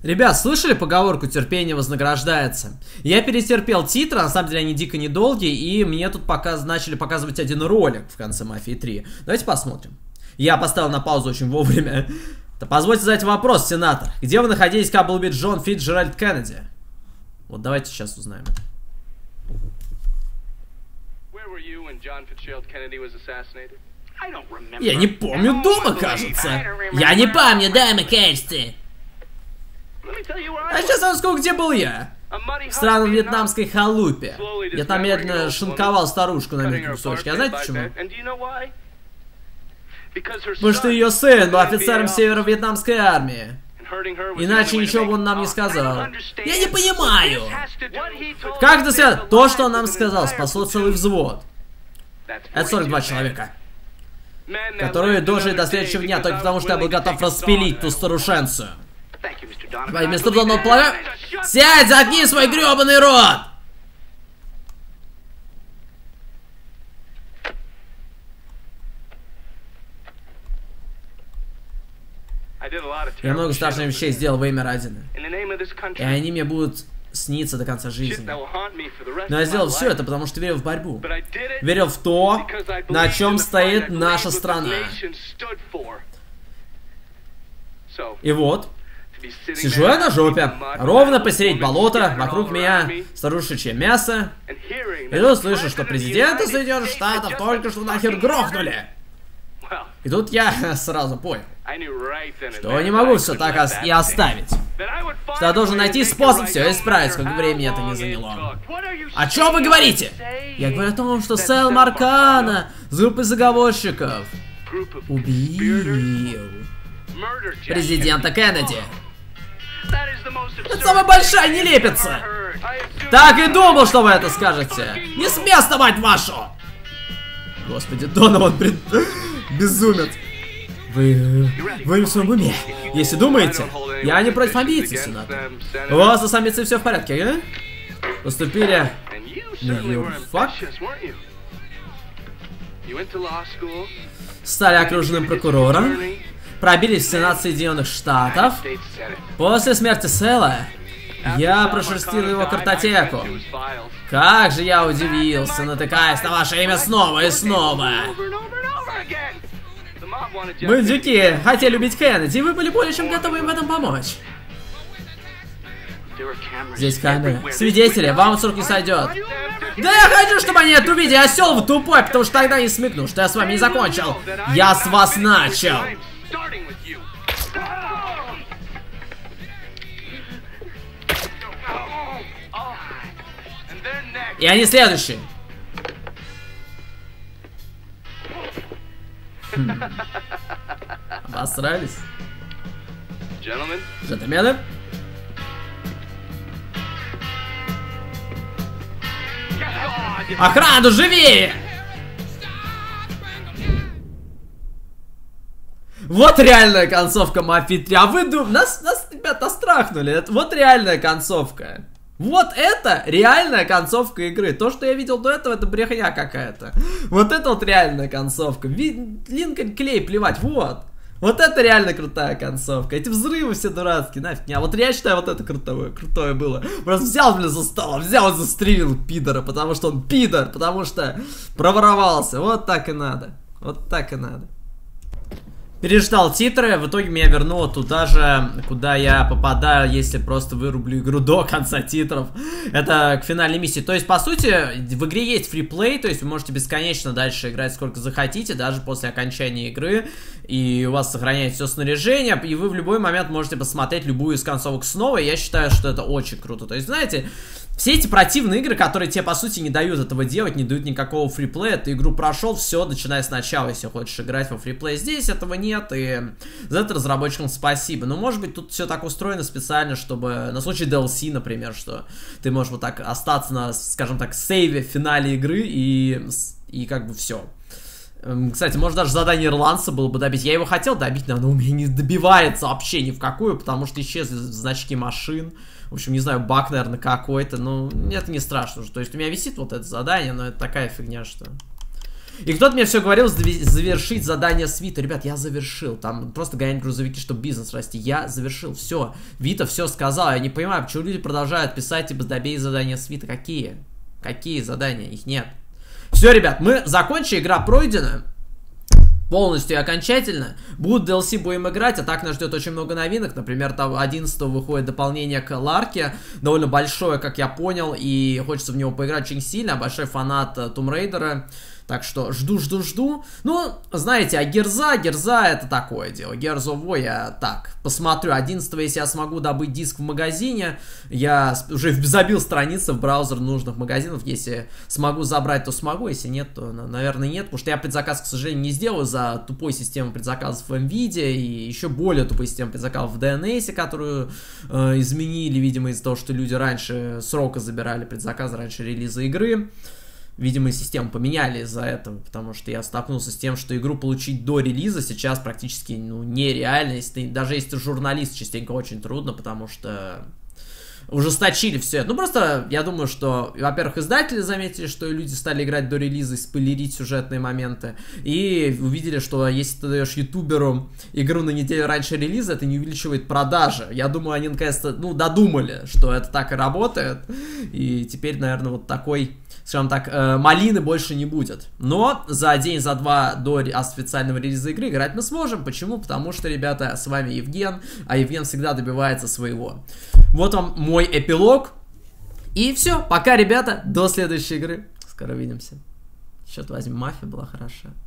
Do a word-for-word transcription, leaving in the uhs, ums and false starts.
Ребят, слышали поговорку «терпение вознаграждается»? Я перетерпел титры, на самом деле они дико недолгие, и мне тут показ... начали показывать один ролик в конце «Мафии три». Давайте посмотрим. Я поставил на паузу очень вовремя. Да позвольте задать вопрос, сенатор. Где вы находились, когда был убит Джон Фитджеральд Кеннеди? Вот давайте сейчас узнаем. Я не помню дома, кажется. Я не помню дома, кажется. А сейчас я расскажу, где был я. В странном вьетнамской халупе. Я там медленно шинковал старушку на мелкие кусочки. А знаете почему? Потому что ее сын был офицером северо-вьетнамской армии. Иначе ничего бы он нам не сказал. Я не понимаю. Как это связано? То, что он нам сказал, спасло целый взвод. Это сорок два человека, которые дожили до следующего дня, только потому что я был готов распилить ту старушенцию. Мистер Дональд Плавер, сядь, заткни свой гребаный рот! Я много страшных вещей сделал во имя Родины, и они мне будут сниться до конца жизни. Но я сделал все это, потому что верил в борьбу. Верил в то, на чем стоит наша страна. И вот, сижу я на жопе, ровно посередине болота, вокруг меня старушечье мясо. И тут слышу, что президента Соединенных Штатов только что нахер грохнули. И тут я сразу понял, что не могу все так и оставить. Что я должен найти способ все исправить, сколько времени это не заняло. О чем вы говорите? Я говорю о том, что Сэл Маркана с группой заговорщиков убил президента Кеннеди. Это самая большая нелепица. Так и думал, что вы это скажете. Не с места, мать вашу! Господи, Донован, блин, безумец. Вы... вы не в своем уме. Если думаете, я не против амбиций, сенатор. У вас с амбицией все в порядке, а? Поступили... Фак? Стали окруженным прокурором. Пробились в Сенат Соединенных Штатов. После смерти Сэла я прошерстил его картотеку. Как же я удивился, натыкаясь на ваше имя снова и снова. Бандюки хотели убить Кеннеди, и вы были более чем готовы им в этом помочь. Здесь камеры. Свидетели, вам с рук не сойдет. Да я хочу, чтобы они это увидели, осел вы тупой, потому что тогда не смекну, что я с вами не закончил. Я с вас начал. И они следующие. Хм. Обосрались. Джентльмены. Охрану, живее! Вот реальная концовка Мафии три. А вы думаете, нас, нас, ребята, страхнули. Это вот реальная концовка. Вот это реальная концовка игры. То, что я видел до этого, это брехня какая-то. Вот это вот реальная концовка. Линкольн Клей, плевать, вот. Вот это реально крутая концовка. Эти взрывы все дурацкие, нафиг не. А вот я считаю, вот это крутое, крутое было. Просто взял, блин, за стол, взял и застрелил пидора, потому что он пидор, потому что проворовался. Вот так и надо. Вот так и надо. Переждал титры, в итоге меня вернуло туда же, куда я попадаю, если просто вырублю игру до конца титров. Это к финальной миссии. То есть, по сути, в игре есть фриплей, то есть вы можете бесконечно дальше играть сколько захотите, даже после окончания игры. И у вас сохраняется все снаряжение, и вы в любой момент можете посмотреть любую из концовок снова. И я считаю, что это очень круто. То есть, знаете... Все эти противные игры, которые тебе, по сути, не дают этого делать, не дают никакого фриплея, ты игру прошел, все, начинай сначала, если хочешь играть во фриплей. Здесь этого нет, и за это разработчикам спасибо. Но, может быть, тут все так устроено специально, чтобы, на случай ди эл си, например, что ты можешь вот так остаться на, скажем так, сейве в финале игры, и, и как бы все. Кстати, может даже задание ирландца было бы добить. Я его хотел добить, но оно у меня не добивается вообще ни в какую, потому что исчезли значки машин. В общем, не знаю, баг, наверное, какой-то, но это не страшно. То есть у меня висит вот это задание, но это такая фигня, что... И кто-то мне все говорил завершить задание с Вита. Ребят, я завершил. Там просто гонять грузовики, чтобы бизнес расти. Я завершил. Все. Вита все сказал. Я не понимаю, почему люди продолжают писать, типа, добей задания с Вита. Какие? Какие задания? Их нет. Все, ребят, мы закончили. Игра пройдена. Полностью и окончательно. Будут ди эл си будем играть, а так нас ждет очень много новинок. Например, там одиннадцатого выходит дополнение к Ларке. Довольно большое, как я понял, и хочется в него поиграть очень сильно. Большой фанат Tomb Raider. Так что жду, жду, жду. Ну, знаете, а Герза, Герза это такое дело. Gears of War я так посмотрю. одиннадцатого, если я смогу добыть диск в магазине, я уже забил страницы в браузер нужных магазинов. Если смогу забрать, то смогу. Если нет, то, наверное, нет. Потому что я предзаказ, к сожалению, не сделаю за тупой системой предзаказов в NVIDIA и еще более тупой системой предзаказов в ди эн эс, которую э, изменили, видимо, из-за того, что люди раньше срока забирали предзаказы, раньше релиза игры. Видимо, систему поменяли из-за этого, потому что я столкнулся с тем, что игру получить до релиза сейчас практически, ну, нереально. Если ты, даже если ты журналист, частенько очень трудно, потому что ужесточили все это. Ну, просто я думаю, что, во-первых, издатели заметили, что люди стали играть до релиза и спойлерить сюжетные моменты, и увидели, что если ты даешь ютуберу игру на неделю раньше релиза, это не увеличивает продажи. Я думаю, они наконец-то, ну, додумали, что это так и работает, и теперь, наверное, вот такой, скажем так, э, малины больше не будет. Но за день, за два до официального релиза игры играть мы сможем. Почему? Потому что, ребята, с вами Евген, а Евген всегда добивается своего. Вот вам мой эпилог. И все. Пока, ребята. До следующей игры. Скоро увидимся. Черт возьми, мафия была хороша.